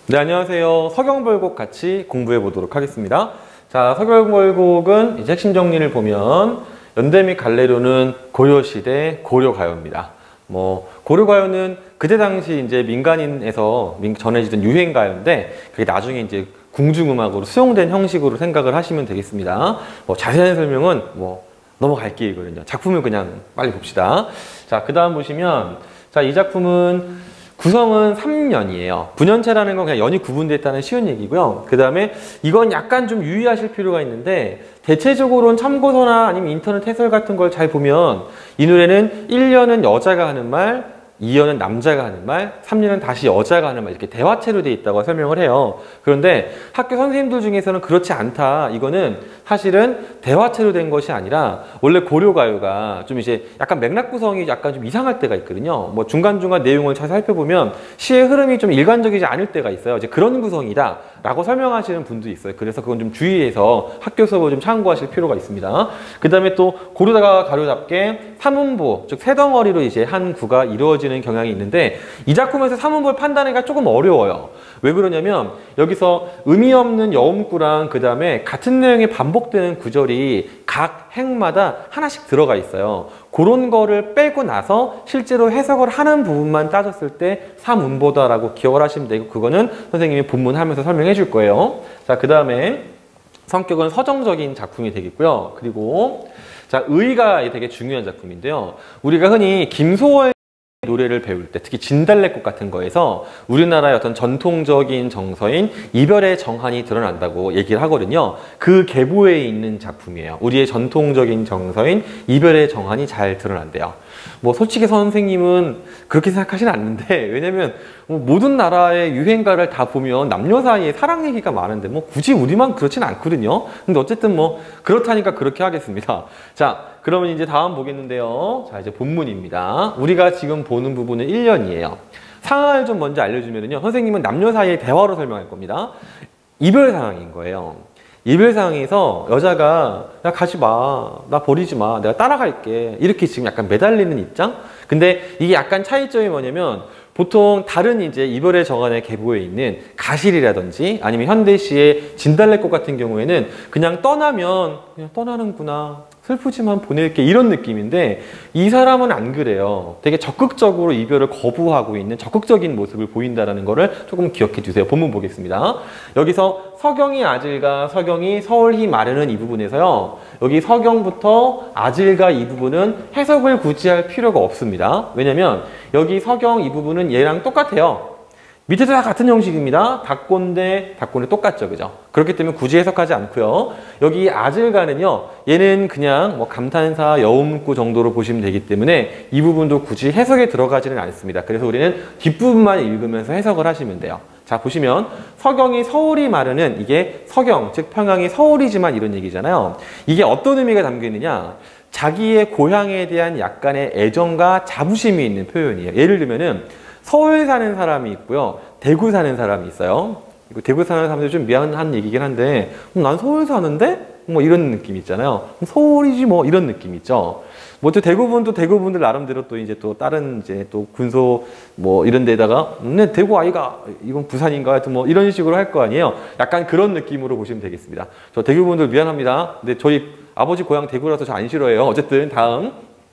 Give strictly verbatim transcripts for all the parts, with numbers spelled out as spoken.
네, 안녕하세요. 서경벌곡 같이 공부해 보도록 하겠습니다. 자, 서경벌곡은 이제 핵심 정리를 보면 연대 및 갈래로는 고려시대 고려가요입니다. 뭐 고려가요는 그때 당시 이제 민간인에서 전해지던 유행가요인데 그게 나중에 이제 궁중음악으로 수용된 형식으로 생각을 하시면 되겠습니다. 뭐 자세한 설명은 뭐 넘어갈게요. 작품을 그냥 빨리 봅시다. 자, 그 다음 보시면 자, 이 작품은 구성은 삼 년이에요. 분연체라는 건 그냥 연이 구분됐다는 쉬운 얘기고요. 그 다음에 이건 약간 좀 유의하실 필요가 있는데 대체적으로는 참고서나 아니면 인터넷 해설 같은 걸 잘 보면 이 노래는 일 년은 여자가 하는 말, 이 년은 남자가 하는 말, 삼 년은 다시 여자가 하는 말 이렇게 대화체로 되어 있다고 설명을 해요. 그런데 학교 선생님들 중에서는 그렇지 않다. 이거는 사실은 대화체로 된 것이 아니라 원래 고려가요가 좀 이제 약간 맥락 구성이 약간 좀 이상할 때가 있거든요. 뭐 중간중간 내용을 잘 살펴보면 시의 흐름이 좀 일관적이지 않을 때가 있어요. 이제 그런 구성이다 라고 설명하시는 분도 있어요. 그래서 그건 좀 주의해서 학교 수업을 좀 참고하실 필요가 있습니다. 그 다음에 또 고르다가 가요답게 삼음보, 즉 세덩어리로 이제 한 구가 이루어지는 경향이 있는데 이 작품에서 삼음보를 판단하기가 조금 어려워요. 왜 그러냐면 여기서 의미 없는 여음구랑 그 다음에 같은 내용이 반복되는 구절이 각 행마다 하나씩 들어가 있어요. 그런 거를 빼고 나서 실제로 해석을 하는 부분만 따졌을 때 삼음보다라고 기억을 하시면 되고 그거는 선생님이 본문하면서 설명해 줄 거예요. 자, 그 다음에 성격은 서정적인 작품이 되겠고요. 그리고 자, 의가 되게 중요한 작품인데요. 우리가 흔히 김소월 노래를 배울 때 특히 진달래꽃 같은 거에서 우리나라의 어떤 전통적인 정서인 이별의 정한이 드러난다고 얘기를 하거든요. 그 계보에 있는 작품이에요. 우리의 전통적인 정서인 이별의 정한이 잘 드러난대요. 뭐 솔직히 선생님은 그렇게 생각하지는 않는데 왜냐면 뭐 모든 나라의 유행가를 다 보면 남녀 사이에 사랑 얘기가 많은데 뭐 굳이 우리만 그렇지는 않거든요. 근데 어쨌든 뭐 그렇다니까 그렇게 하겠습니다. 자, 그러면 이제 다음 보겠는데요. 자, 이제 본문입니다. 우리가 지금 보는 부분은 일 년이에요. 상황을 좀 먼저 알려주면요. 선생님은 남녀 사이의 대화로 설명할 겁니다. 이별 상황인 거예요. 이별 상황에서 여자가 야 가지 마, 나 버리지 마, 내가 따라갈게 이렇게 지금 약간 매달리는 입장? 근데 이게 약간 차이점이 뭐냐면 보통 다른 이제 이별의 정한의 계보에 있는 가실이라든지 아니면 현대시의 진달래꽃 같은 경우에는 그냥 떠나면 그냥 떠나는구나, 슬프지만 보낼게 이런 느낌인데 이 사람은 안 그래요. 되게 적극적으로 이별을 거부하고 있는 적극적인 모습을 보인다는 거를 조금 기억해 주세요. 본문 보겠습니다. 여기서 서경이 아질과 서경이 서울히 마르는 이 부분에서요. 여기 서경부터 아질과 이 부분은 해석을 굳이 할 필요가 없습니다. 왜냐면 여기 서경 이 부분은 얘랑 똑같아요. 밑에도 다 같은 형식입니다. 닭곤대, 닭곤대 똑같죠, 그죠? 그렇기 때문에 굳이 해석하지 않고요. 여기 아질가는요, 얘는 그냥 뭐 감탄사, 여음구 정도로 보시면 되기 때문에 이 부분도 굳이 해석에 들어가지는 않습니다. 그래서 우리는 뒷부분만 읽으면서 해석을 하시면 돼요. 자, 보시면 서경이 서울이 마르는 이게 서경, 즉 평양이 서울이지만 이런 얘기잖아요. 이게 어떤 의미가 담겨 있느냐? 자기의 고향에 대한 약간의 애정과 자부심이 있는 표현이에요. 예를 들면은 서울 사는 사람이 있고요. 대구 사는 사람이 있어요. 대구 사는 사람들 좀 미안한 얘기긴 한데 음, 난 서울 사는데? 뭐 이런 느낌 있잖아요. 서울이지 뭐 이런 느낌 있죠. 뭐 또 대구분도 대구분들 나름대로 또 이제 또 다른 이제 또 군소 뭐 이런 데다가 네, 대구 아이가 이건 부산인가 하여튼 뭐 이런 식으로 할 거 아니에요. 약간 그런 느낌으로 보시면 되겠습니다. 저 대구분들 미안합니다. 근데 저희 아버지 고향 대구라서 저 안 싫어해요. 어쨌든 다음.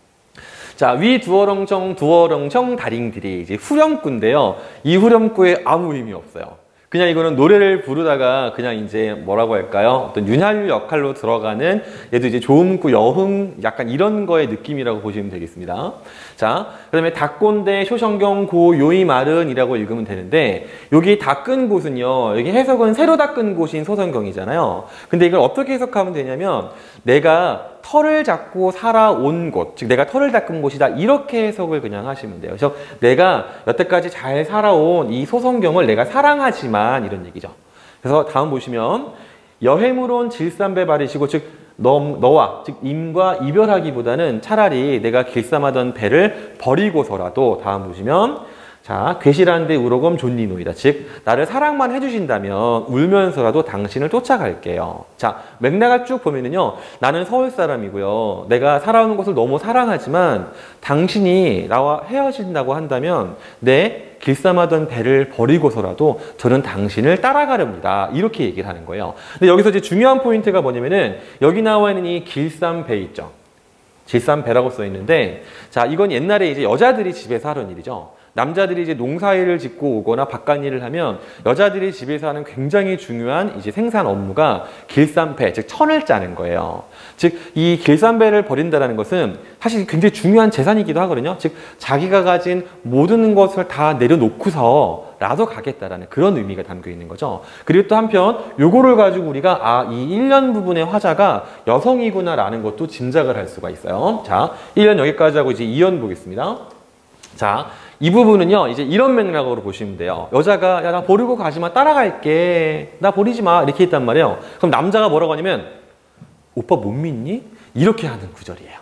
자, 위 두어렁청 두어렁청 다링들이 이제 후렴구인데요. 이 후렴구에 아무 의미 없어요. 그냥 이거는 노래를 부르다가 그냥 이제 뭐라고 할까요? 어떤 윤활유 역할로 들어가는 얘도 이제 조음구, 여흥 약간 이런 거의 느낌이라고 보시면 되겠습니다. 자, 그 다음에 닭곤대, 쇼성경, 고, 요이 마른이라고 읽으면 되는데 여기 닦은 곳은요. 여기 해석은 새로 닦은 곳인 소성경이잖아요. 근데 이걸 어떻게 해석하면 되냐면 내가 털을 잡고 살아온 곳, 즉 내가 털을 닦은 곳이다 이렇게 해석을 그냥 하시면 돼요. 그래서 내가 여태까지 잘 살아온 이 소성경을 내가 사랑하지만 이런 얘기죠. 그래서 다음 보시면 여행으로 온 질삼배 바리시고 즉 너, 너와 즉 임과 이별하기보다는 차라리 내가 길쌈하던 배를 버리고서라도 다음 보시면 자, 괴실한데 우러검 존니노이다. 즉 나를 사랑만 해주신다면 울면서라도 당신을 쫓아갈게요. 자, 맥락을 쭉 보면은요. 나는 서울 사람이고요. 내가 살아오는 곳을 너무 사랑하지만 당신이 나와 헤어진다고 한다면 내 길쌈하던 배를 버리고서라도 저는 당신을 따라가렵니다. 이렇게 얘기를 하는 거예요. 근데 여기서 이제 중요한 포인트가 뭐냐면은 여기 나와 있는 이 길쌈배 있죠. 길쌈배라고 써 있는데, 자, 이건 옛날에 이제 여자들이 집에서 하던 일이죠. 남자들이 이제 농사일을 짓고 오거나 바깥일을 하면 여자들이 집에서 하는 굉장히 중요한 이제 생산 업무가 길쌈배, 즉 천을 짜는 거예요. 즉, 이 길쌈배를 버린다는 것은 사실 굉장히 중요한 재산이기도 하거든요. 즉, 자기가 가진 모든 것을 다 내려놓고서 라도 가겠다라는 그런 의미가 담겨 있는 거죠. 그리고 또 한편 요거를 가지고 우리가 아, 이 일 년 부분의 화자가 여성이구나 라는 것도 짐작을 할 수가 있어요. 자, 일 년 여기까지 하고 이제 이 연 보겠습니다. 자, 이 부분은요, 이제 이런 맥락으로 보시면 돼요. 여자가, 야, 나 버리고 가지 마, 따라갈게. 나 버리지 마. 이렇게 했단 말이에요. 그럼 남자가 뭐라고 하냐면, 오빠 못 믿니? 이렇게 하는 구절이에요.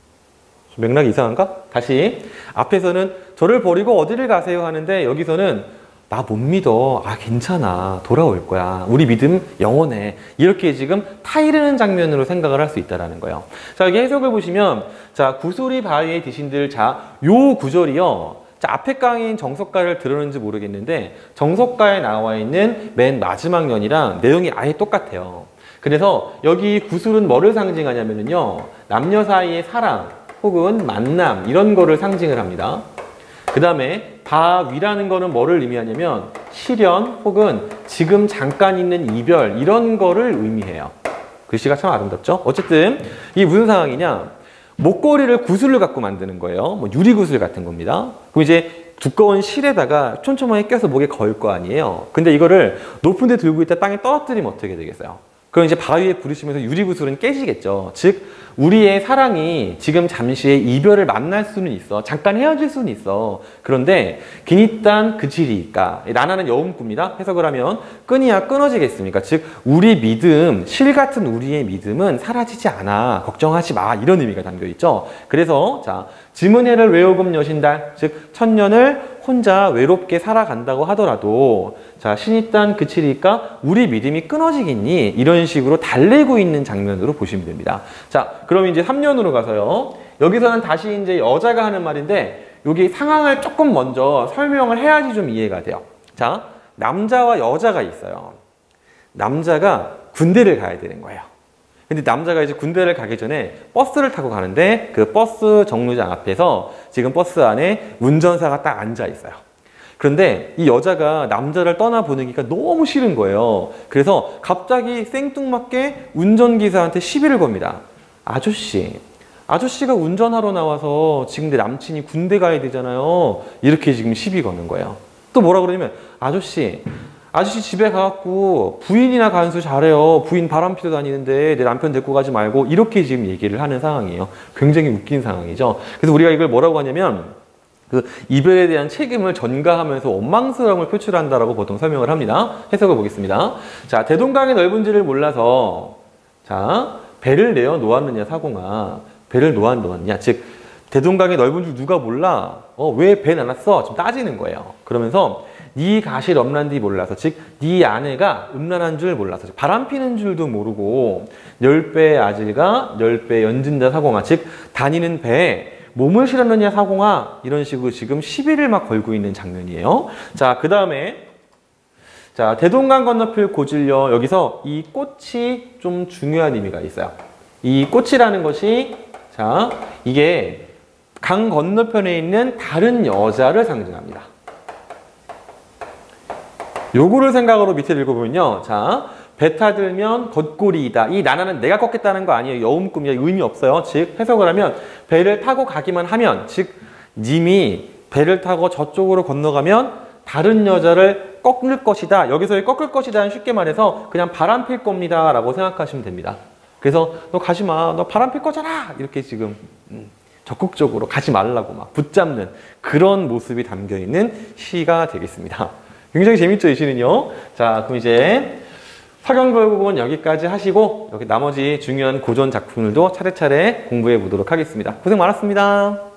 맥락이 이상한가? 다시. 앞에서는 저를 버리고 어디를 가세요 하는데, 여기서는 나 못 믿어. 아, 괜찮아. 돌아올 거야. 우리 믿음 영원해. 이렇게 지금 타이르는 장면으로 생각을 할 수 있다는 거예요. 자, 여기 해석을 보시면, 자, 구소리 바위에 드신들, 자, 요 구절이요. 자, 앞에 강의인 정석가를 들었는지 모르겠는데 정석가에 나와 있는 맨 마지막 연이랑 내용이 아예 똑같아요. 그래서 여기 구술은 뭐를 상징하냐면요, 남녀 사이의 사랑 혹은 만남 이런 거를 상징을 합니다. 그 다음에 바위라는 거는 뭐를 의미하냐면 시련 혹은 지금 잠깐 있는 이별 이런 거를 의미해요. 글씨가 참 아름답죠? 어쨌든 이게 무슨 상황이냐, 목걸이를 구슬을 갖고 만드는 거예요. 뭐 유리구슬 같은 겁니다. 그럼 이제 두꺼운 실에다가 촘촘하게 껴서 목에 걸 거 아니에요. 근데 이거를 높은 데 들고 있다 땅에 떨어뜨리면 어떻게 되겠어요? 그럼 이제 바위에 부딪히면서 유리구슬은 깨지겠죠. 즉 우리의 사랑이 지금 잠시의 이별을 만날 수는 있어. 잠깐 헤어질 수는 있어. 그런데 기니딴 그치리까, 나나는 여움꾼입니다. 해석을 하면 끊이야 끊어지겠습니까? 즉 우리 믿음, 실 같은 우리의 믿음은 사라지지 않아. 걱정하지 마. 이런 의미가 담겨 있죠. 그래서 자, 지문해를 외오금 여신달, 즉 천년을 혼자 외롭게 살아간다고 하더라도 자, 신이 딴 그치리까 우리 믿음이 끊어지겠니? 이런 식으로 달래고 있는 장면으로 보시면 됩니다. 자, 그럼 이제 삼 년으로 가서요. 여기서는 다시 이제 여자가 하는 말인데 여기 상황을 조금 먼저 설명을 해야지 좀 이해가 돼요. 자, 남자와 여자가 있어요. 남자가 군대를 가야 되는 거예요. 근데 남자가 이제 군대를 가기 전에 버스를 타고 가는데 그 버스 정류장 앞에서 지금 버스 안에 운전사가 딱 앉아 있어요. 그런데 이 여자가 남자를 떠나보내기가 너무 싫은 거예요. 그래서 갑자기 생뚱맞게 운전기사한테 시비를 겁니다. 아저씨, 아저씨가 운전하러 나와서 지금 내 남친이 군대 가야 되잖아요. 이렇게 지금 시비 거는 거예요. 또 뭐라 그러냐면, 아저씨, 아저씨 집에 가갖고 부인이나 간수 잘해요. 부인 바람 피러 다니는데 내 남편 데리고 가지 말고, 이렇게 지금 얘기를 하는 상황이에요. 굉장히 웃긴 상황이죠. 그래서 우리가 이걸 뭐라고 하냐면 그 이별에 대한 책임을 전가하면서 원망스러움을 표출한다라고 보통 설명을 합니다. 해석을 보겠습니다. 자, 대동강의 넓은지를 몰라서 자, 배를 내어 놓았느냐 사공아. 배를 놓아 놓았냐. 즉 대동강의 넓은 줄 누가 몰라? 어, 왜 배 나눴어? 지금 따지는 거예요. 그러면서 네 가실 없란디 몰라서, 즉 네 아내가 음란한 줄 몰라서, 즉 바람 피는 줄도 모르고 열 배 아질과 열 배 연진자 사공아, 즉 다니는 배에 몸을 실었느냐 사공아, 이런 식으로 지금 시비를 막 걸고 있는 장면이에요. 자, 그 다음에 자, 대동강 건너필 고질려, 여기서 이 꽃이 좀 중요한 의미가 있어요. 이 꽃이라는 것이 자, 이게 강 건너편에 있는 다른 여자를 상징합니다. 요거를 생각으로 밑에 읽어보면요. 자, 배 타들면 겉골이이다. 이 나나는 내가 걷겠다는 거 아니에요. 여움꿈이야. 의미 없어요. 즉 해석을 하면 배를 타고 가기만 하면, 즉 님이 배를 타고 저쪽으로 건너가면 다른 여자를 꺾을 것이다. 여기서의 꺾을 것이다는 쉽게 말해서 그냥 바람 필 겁니다 라고 생각하시면 됩니다. 그래서 너 가지 마. 너 바람 필 거잖아. 이렇게 지금 음, 적극적으로 가지 말라고 막 붙잡는 그런 모습이 담겨있는 시가 되겠습니다. 굉장히 재밌죠, 이 시는요. 자, 그럼 이제 서경결국은 여기까지 하시고 여기 나머지 중요한 고전 작품들도 차례차례 공부해 보도록 하겠습니다. 고생 많았습니다.